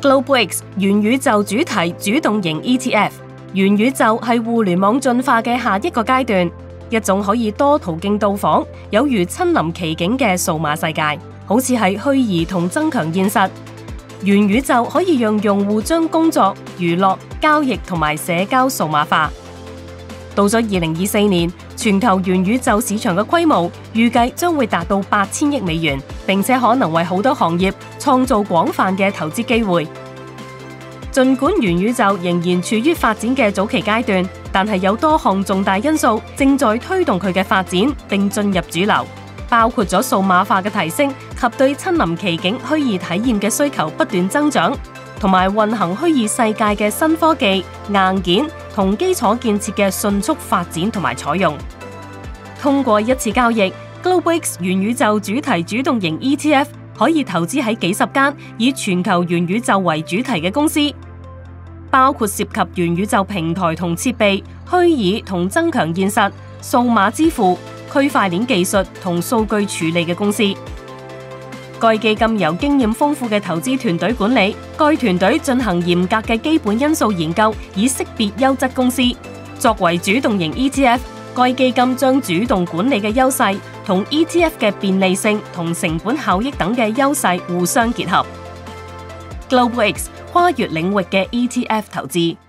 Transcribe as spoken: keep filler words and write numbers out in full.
GlobalX 元宇宙主題主動型 E T F。元宇宙係互聯網進化嘅下一個階段，一種可以多途徑到訪，有如親臨其境嘅數碼世界，好似係虛擬同增強現實。元宇宙可以讓用戶將工作、娛樂、交易同埋社交數碼化。到咗二零二四年，全球元宇宙市場嘅規模預計將會達到八千億美元，並且可能為好多行業創造廣泛嘅投資機會。儘管元宇宙仍然處於發展嘅早期階段，但係有多項重大因素正在推動佢嘅發展並進入主流，包括咗數碼化嘅提升及對親臨其境虛擬體驗嘅需求不斷增長，同埋運行虛擬世界嘅新科技、硬件同基礎建設嘅迅速發展同埋採用。通過一次交易 ，GlobalX 元宇宙主題主動型 E T F 可以投資喺幾十間以全球元宇宙為主題嘅公司，包括涉及元宇宙平台同設備、虛擬同增強現實、數碼支付、區塊鏈技術同數據處理嘅公司。該基金由經驗豐富嘅投資團隊管理，該團隊進行嚴格嘅基本因素研究，以識別優質公司。作為主動型 E T F， 該基金將主動管理嘅優勢同 E T F 嘅便利性同成本效益等嘅優勢互相結合。GlobalX 跨越領域嘅 E T F 投資。